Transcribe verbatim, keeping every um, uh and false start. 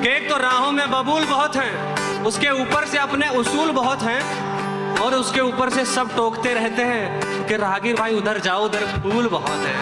कि एक तो राहों में बबूल बहुत हैं, उसके ऊपर से अपने उसूल बहुत हैं, और उसके ऊपर से सब टोकते रहते हैं कि राहगीर भाई उधर जाओ, उधर फूल बहुत है।